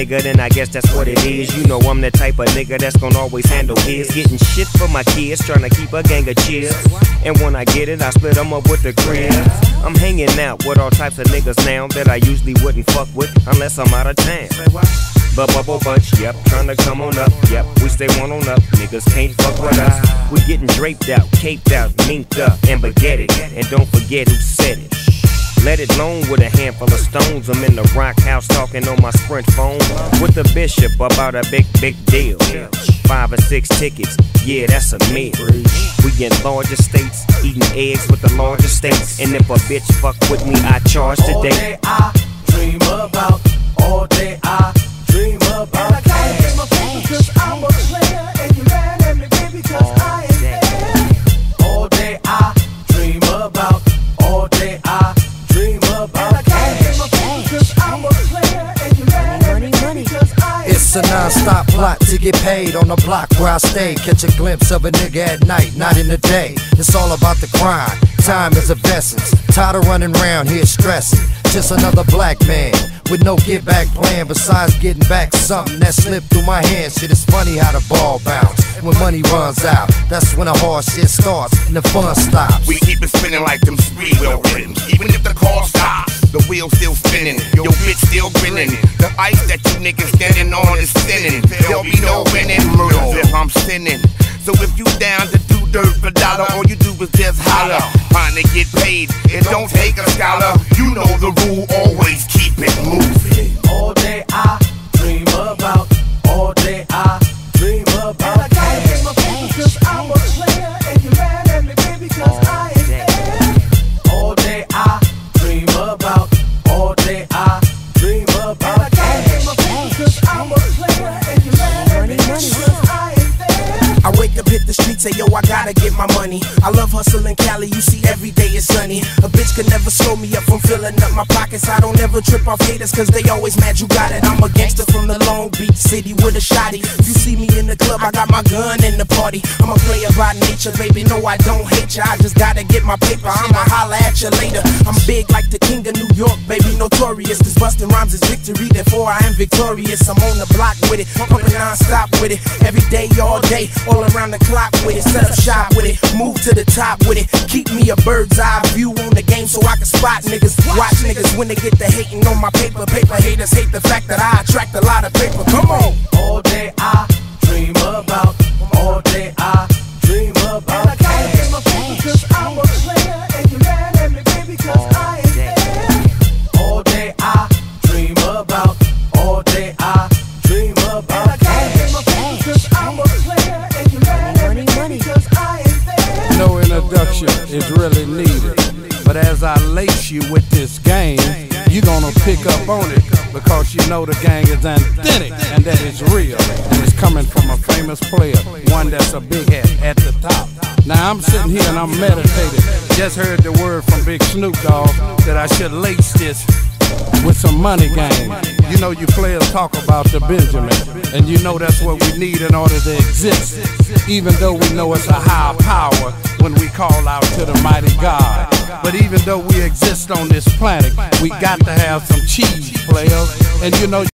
nigga, then I guess that's what it is. You know I'm the type of nigga that's gonna always handle his. Getting shit for my kids, trying to keep a gang of cheers. And when I get it, I split them up with the cribs. I'm hanging out with all types of niggas now that I usually wouldn't fuck with unless I'm out of town. But bubble bunch, yep, tryna come on up, yep, we stay one on up, niggas can't fuck with us. We getting draped out, caped out, minked up, and baguetted, and don't forget who said it. Let it alone with a handful of stones. I'm in the rock house talking on my Sprint phone with the bishop about a big deal. 5 or 6 tickets, yeah, that's a meal. We in large estates, eating eggs with the large estates. And if a bitch fuck with me, I charge today. All day I dream about, all day I dream about. And I gotta get my paper cause I'm a player. And you mad at me, baby, cause I ain't there. All day I dream about, all day I dream about. And I gotta get my paper cause I'm a player. And you mad at me, baby, cause I ain't there. It's a non-stop plot to get paid on the block where I stay. Catch a glimpse of a nigga at night, not in the day. It's all about the crime, time is of essence. Tired of running around here stressing. Just another black man with no get back plan besides getting back something that slipped through my hands. Shit, it's funny how the ball bounce when money runs out. That's when the hard shit starts and the fun stops. We keep it spinning like them speed wheel rims. Even if the car stops, the wheel's still spinning. Your bitch still grinning. The ice that you niggas standing on is thinning. There'll be no winning murders if I'm sinning. So if you down to do dirt for dollar, all you do is just holler. Trying to get paid, it don't take a scholar. You know the rule, always keep it moving. All day I dream about, all day I dream about. And I gotta get my paper cause I'm a player. And you mad at me, baby, cause I ain't there. All day I dream about, all day I dream about. And I gotta get my paper cause I'm a player. And you mad at me, baby, cause I ain't there. I wake up, hit the streets, say yo, I gotta get my money. I love hustling Cali, you see every day is sunny. A bitch can never slow me up from filling up my pockets. I don't ever trip off haters cause they always mad you got it. I'm a gangster from the Long Beach city with a shotty. You see me in the club, I got my gun in the party. I'm a player by nature, baby, no I don't hate ya. I just gotta get my paper, I'ma holla at you later. I'm big like the king of New York, baby, notorious. This bustin' rhymes is victory, therefore I am victorious. I'm on the block with it, pumping non-stop with it. Every day, all day, all around the clock with it. Set up shop with it, move to the top with it. Keep me a bird's eye view on the game so I can spot niggas. Watch niggas when they get the hating on my paper. Paper haters hate the fact that I attract a lot of paper. Come on. All day I dream about, all day I dream about. And I gotta get my paper cause I'm a player. And you mad at me, baby, cause I ain't there. All day I dream about, all day I dream about. And I gotta get my paper cause I'm a player. And you mad at me, baby, cause I ain't there. No introduction is really needed, but as I lace you with this game, you gonna pick up on it because you know the gang is authentic and that it's real and it's coming from a famous player, one that's a big hat at the top. Now I'm sitting here and I'm meditating. Just heard the word from Big Snoop Dogg that I should lace this with some money game. You know you players talk about the Benjamin, and you know that's what we need in order to exist. Even though we know it's a higher power when we call out to the mighty God. But even though we exist on this planet, we got to have some cheese, players. And you know